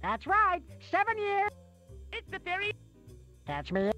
That's right. 7 years. It's the fairy. Catch me.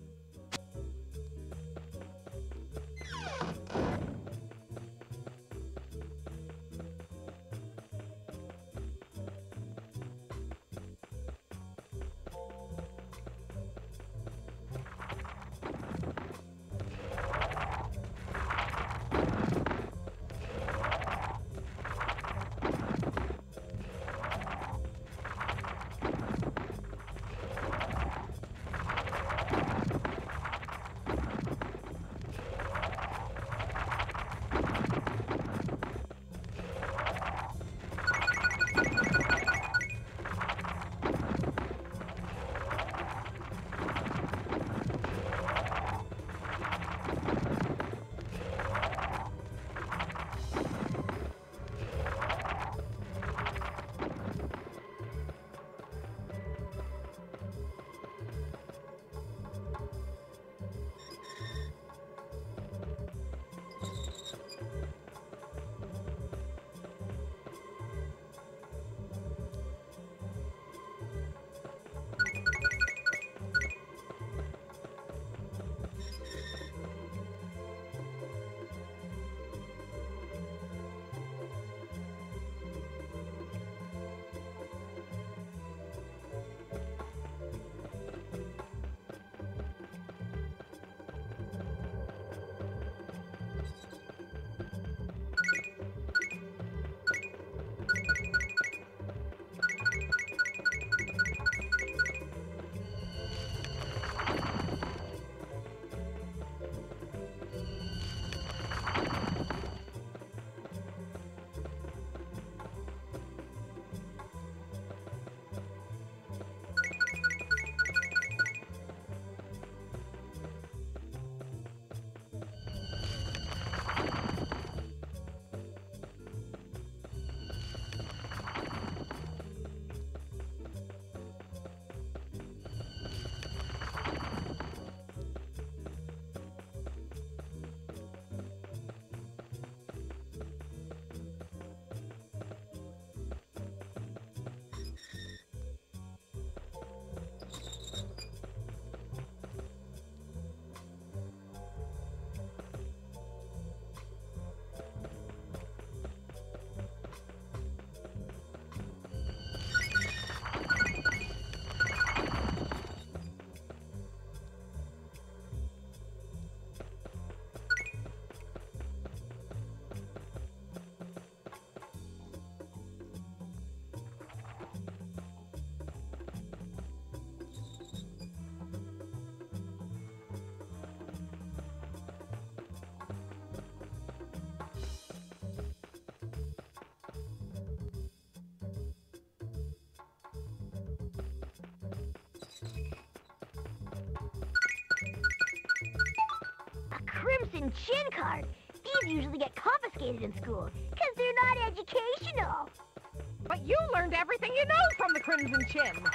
Crimson Chin card. These usually get confiscated in school because they're not educational. But you learned everything you know from the Crimson Chin.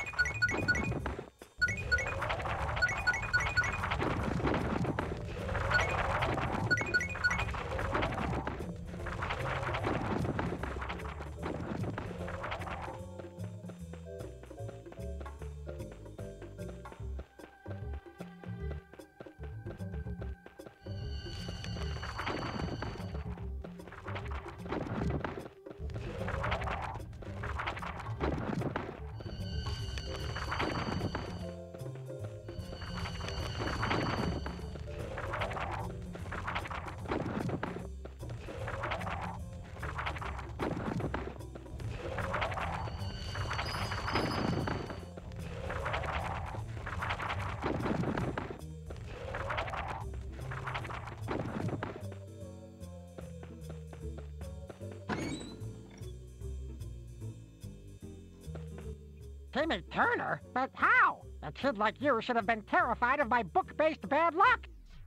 Timmy Turner? But how? A kid like you should have been terrified of my book-based bad luck.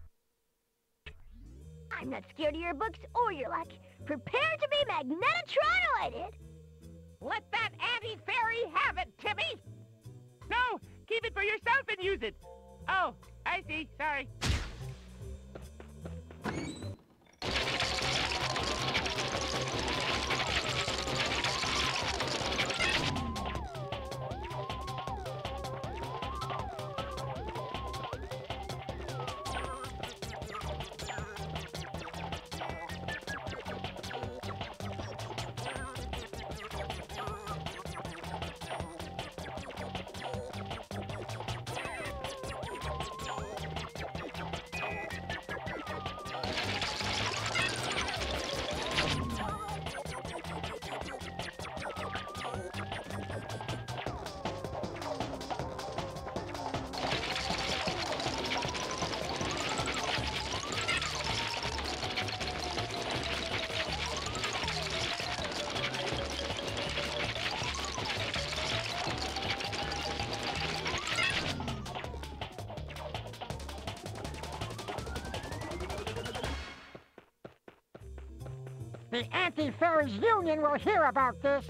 I'm not scared of your books or your luck. Prepare to be magnetronoided. Let that anti-fairy have it, Timmy! No, keep it for yourself and use it. Oh, I see. Sorry. The Anti-Fairies Union will hear about this.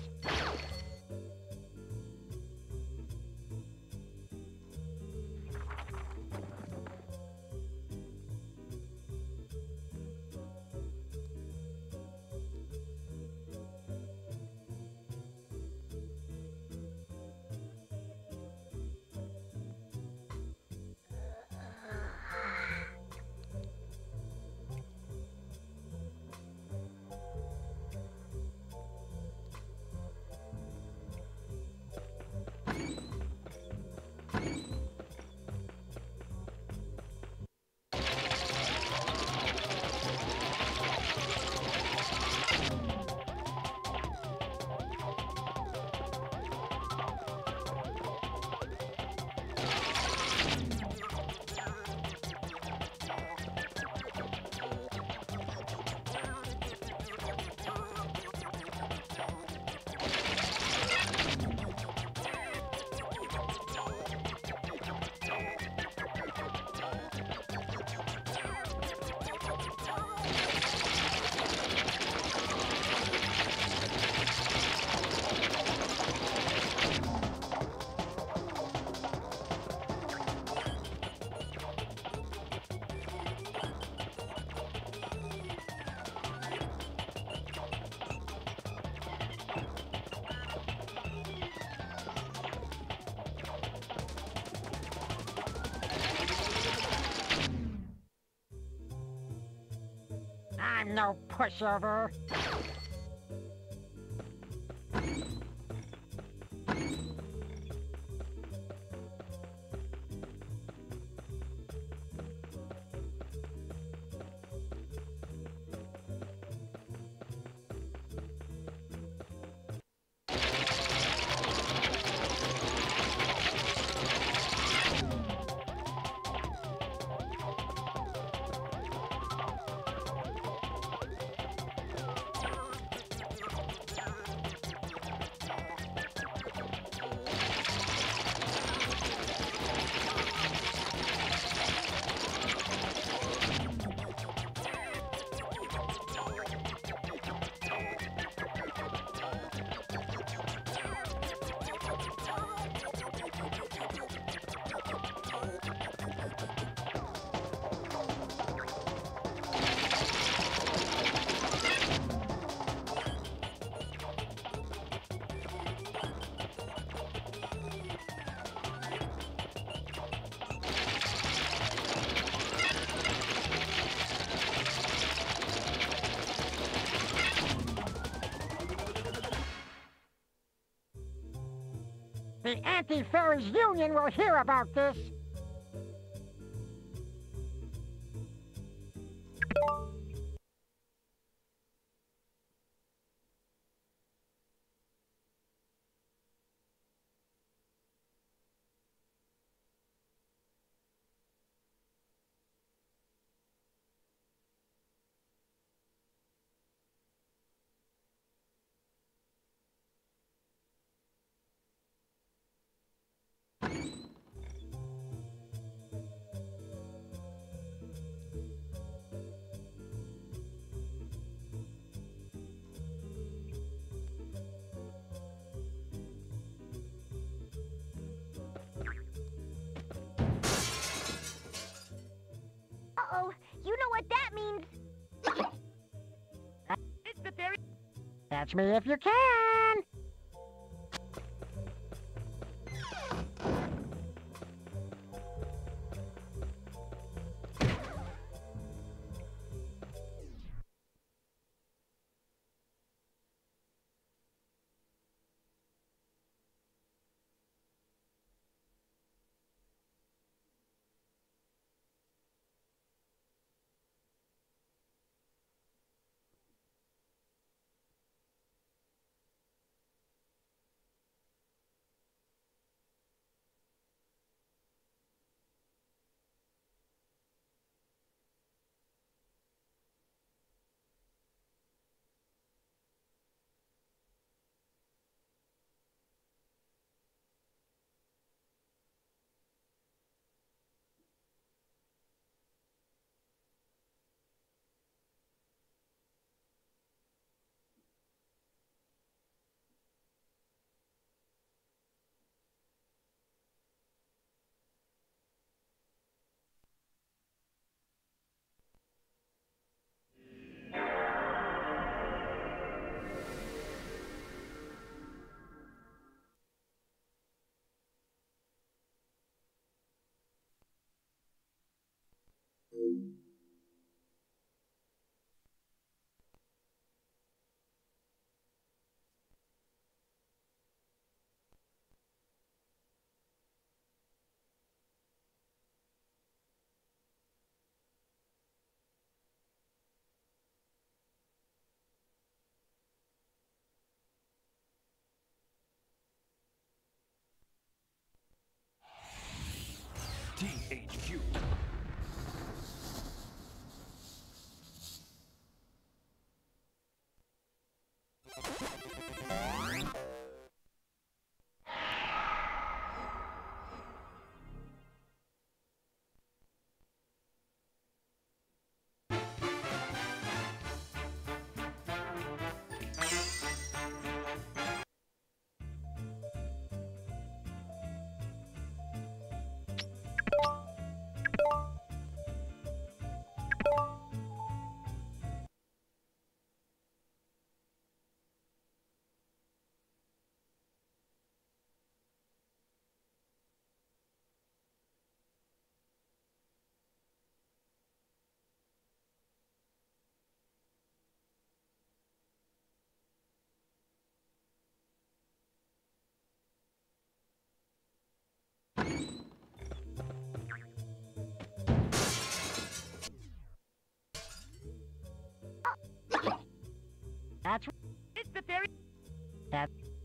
I'm no pushover. The Anti-Fairies Union will hear about this. Uh-oh, you know what that means. It's the fairy. Catch me if you can. That's It's the fairy. that.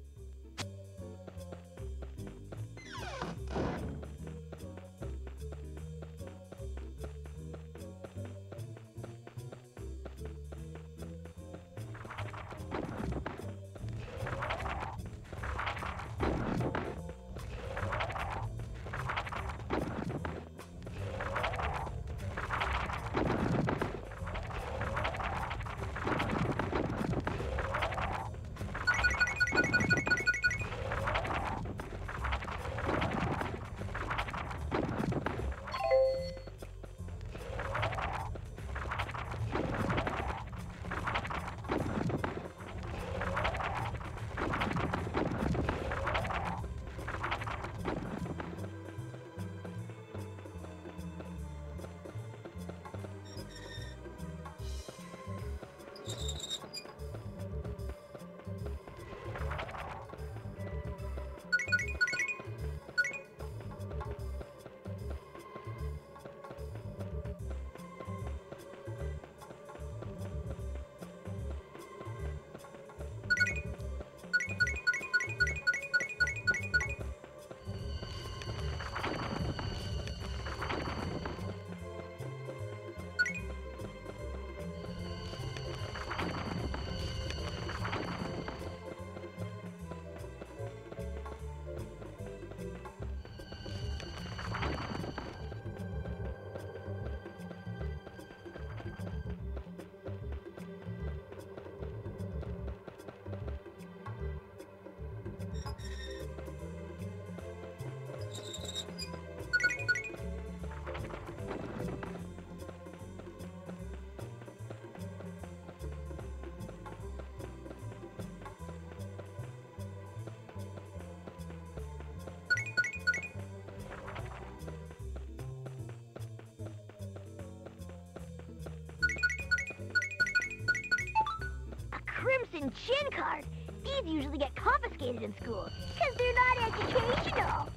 Crimson Chin card. These usually get confiscated in school because they're not educational.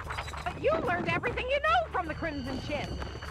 But you learned everything you know from the Crimson Chin.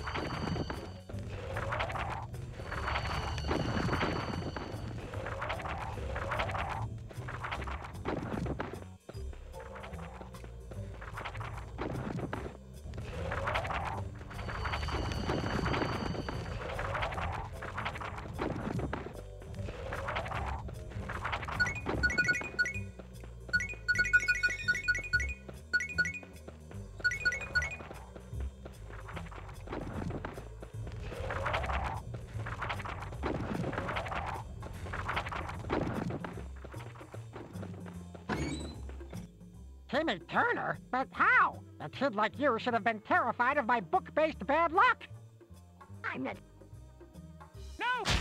Timmy Turner? But how? A kid like you should have been terrified of my book-based bad luck. I'm not. No!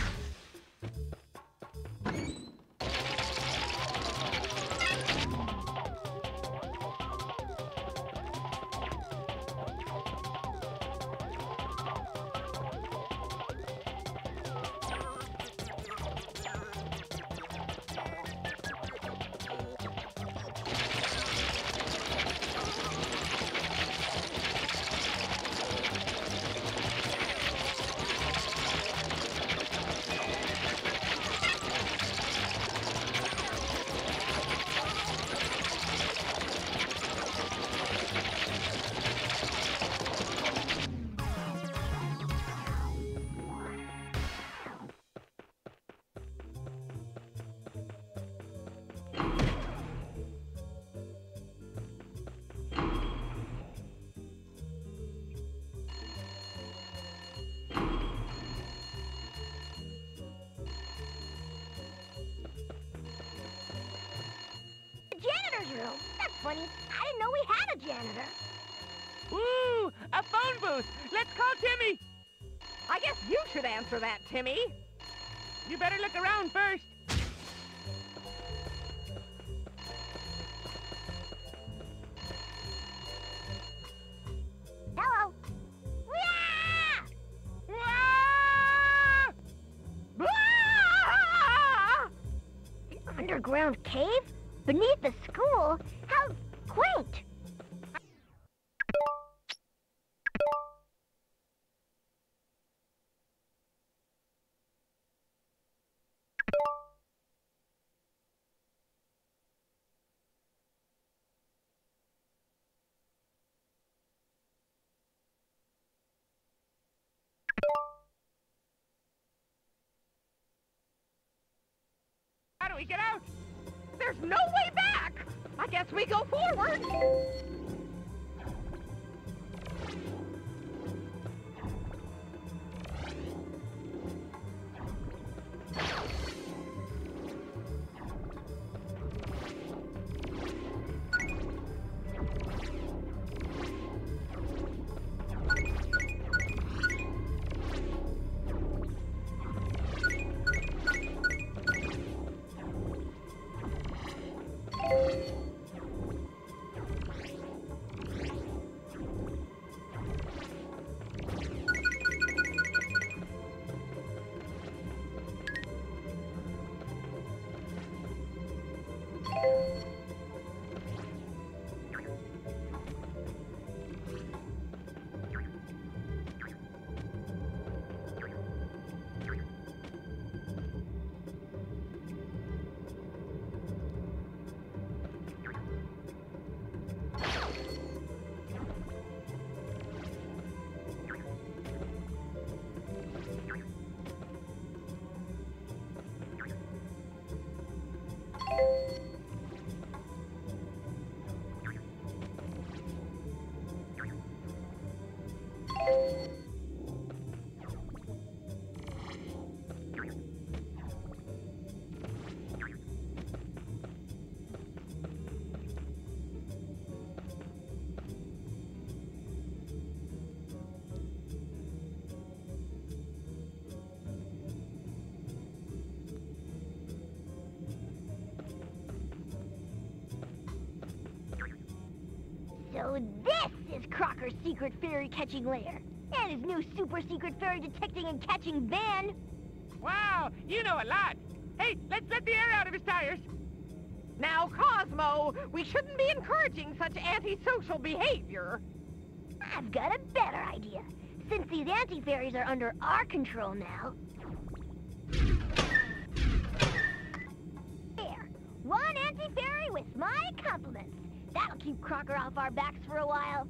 Janitor's room. That's funny. I didn't know we had a janitor. Ooh, a phone booth. Let's call Timmy. I guess you should answer that, Timmy. You better look around first. Hello. Wah! Wah! Wah! Underground cave? Beneath the school? How quaint. don't we get out? There's no way back! I guess we go forward! So this is Crocker's secret fairy catching lair, and his new super secret fairy detecting and catching van. Wow, you know a lot. Hey, let's let the air out of his tires. Now, Cosmo, we shouldn't be encouraging such antisocial behavior. I've got a better idea. Since these anti-fairies are under our control now. There, one anti-fairy with my compliments. That'll keep Crocker off our backs for a while.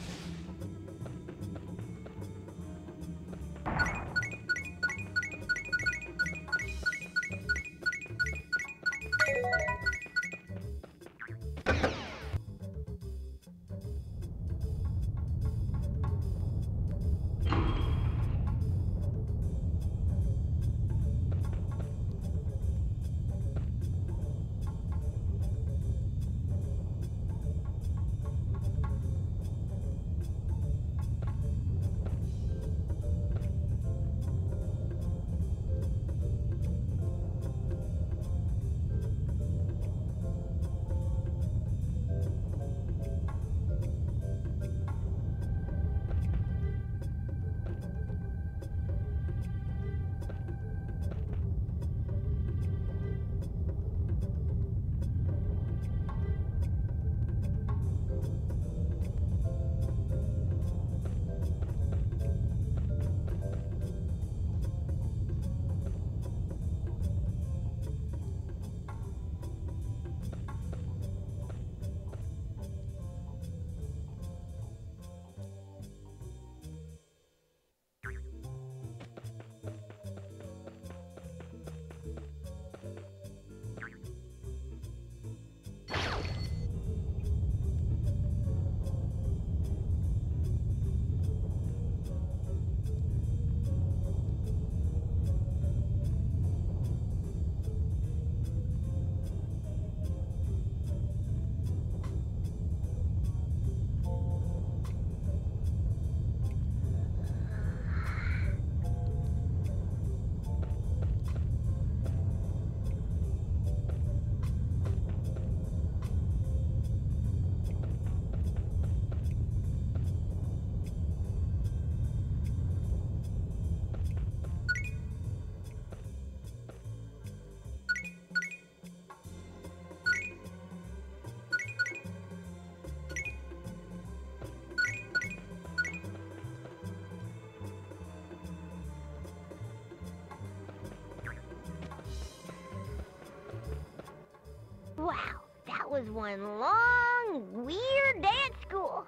Wow, that was one long, weird day at school.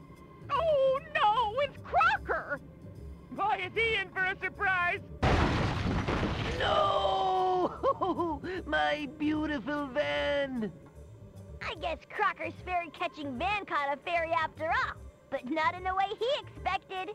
Oh, no, it's Crocker! Boy, is he in for a surprise! No! Oh, my beautiful van! I guess Crocker's fairy catching van caught a fairy after all, but not in the way he expected.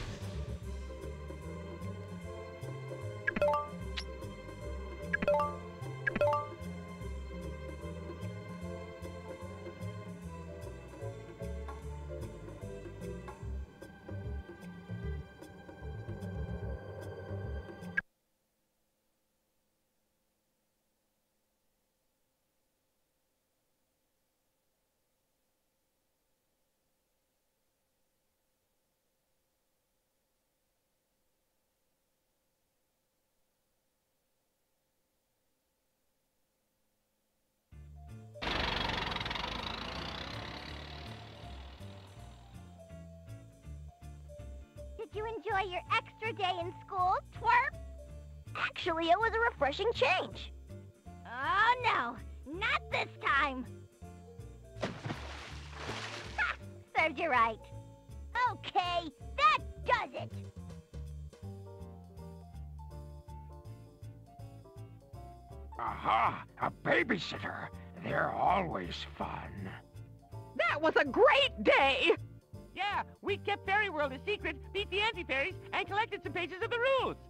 Did you enjoy your extra day in school, twerp? Actually, it was a refreshing change. Oh, no. Not this time. Ha! Served you right. Okay, that does it. Aha! A babysitter. They're always fun. That was a great day! Yeah, we kept Fairy World a secret, beat the anti-fairies, and collected some pages of the rules.